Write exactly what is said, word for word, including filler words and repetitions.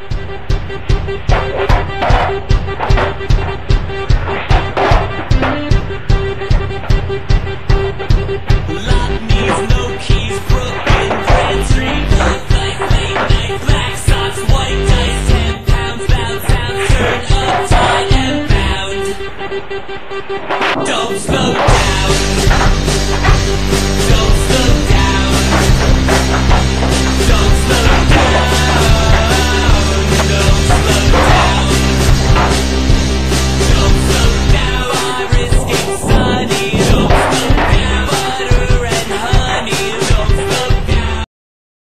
Lock knees, no keys, broken brands, dream of life, late night, black socks, white dice, ten pounds, bounce out, turn up, tied and bound. Don't slow down. Don't slow down.